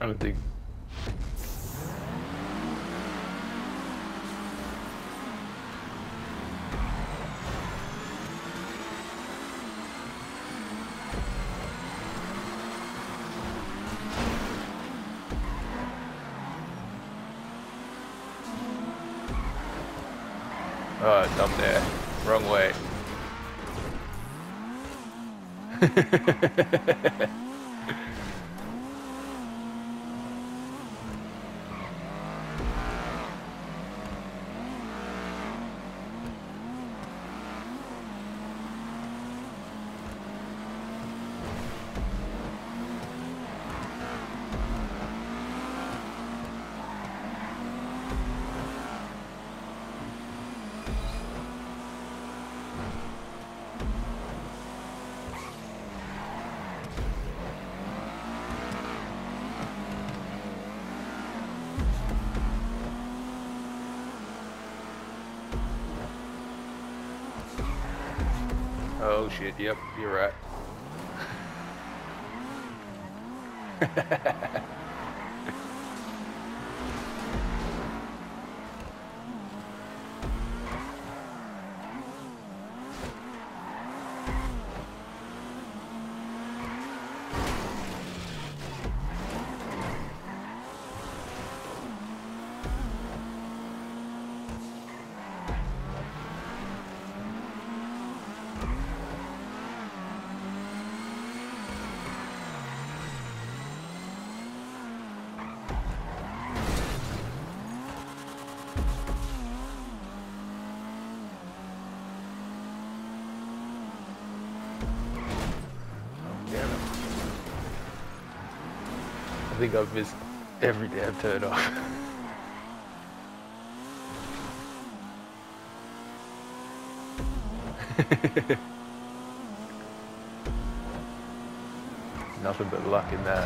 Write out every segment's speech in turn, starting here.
I don't think. Oh, dumb there. Wrong way. Oh shit, yep, you're right. I think I've missed every damn turn off. Nothing but luck in that.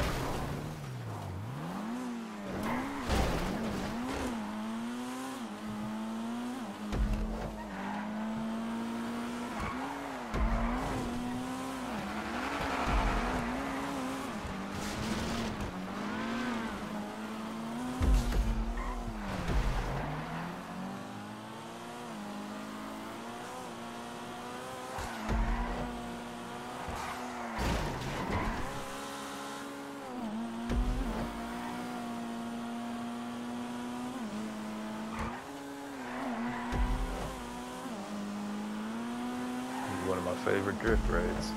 One of my favorite drift raids.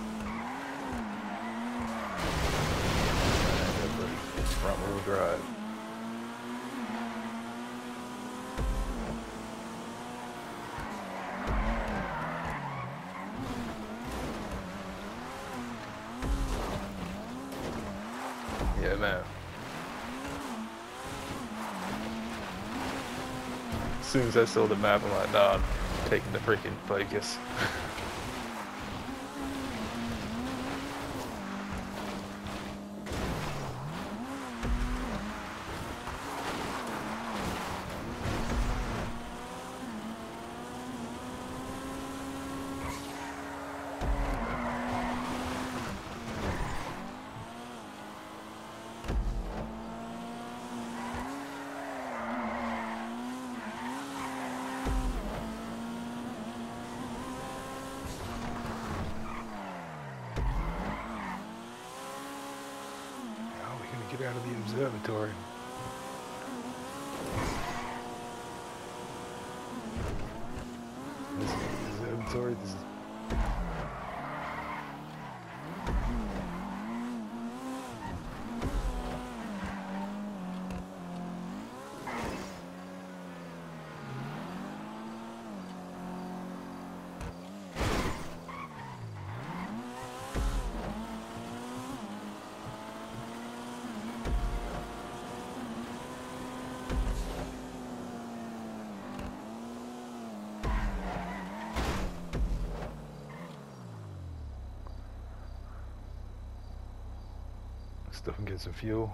It's front wheel drive. Yeah, man. As soon as I saw the map, I'm like, nah, I'm taking the freaking Focus. Get out of the observatory. This is the observatory. This is stuff and get some fuel.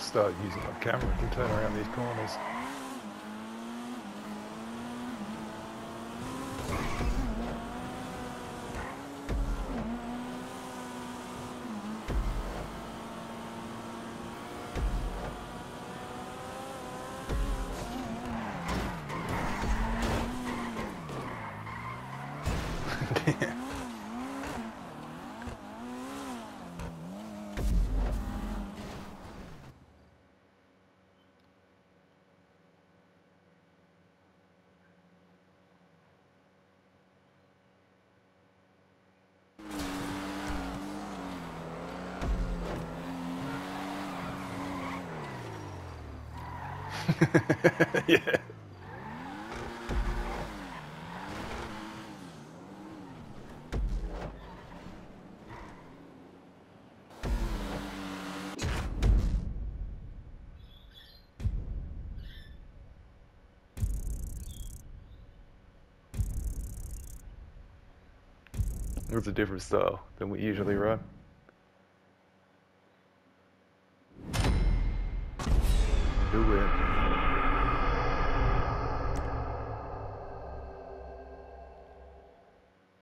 start using my camera to turn around these corners. Yeah. It's a different style than we usually run. Do it.